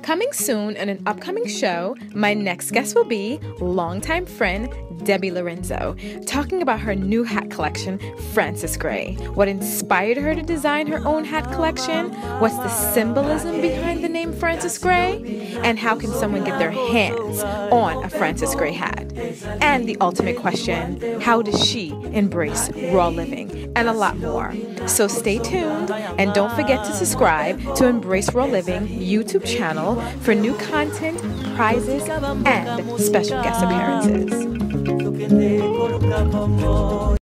Coming soon in an upcoming show, my next guest will be longtime friend Debbie Lorenzo, talking about her new hat collection, Frances Gray. What inspired her to design her own hat collection? What's the symbolism behind the name Frances Gray? And how can someone get their hands on a Frances Gray hat? And the ultimate question, how does she embrace raw living? And a lot more. So stay tuned and don't forget to subscribe to Embrace Raw Living YouTube channel for new content, prizes, and special guest appearances.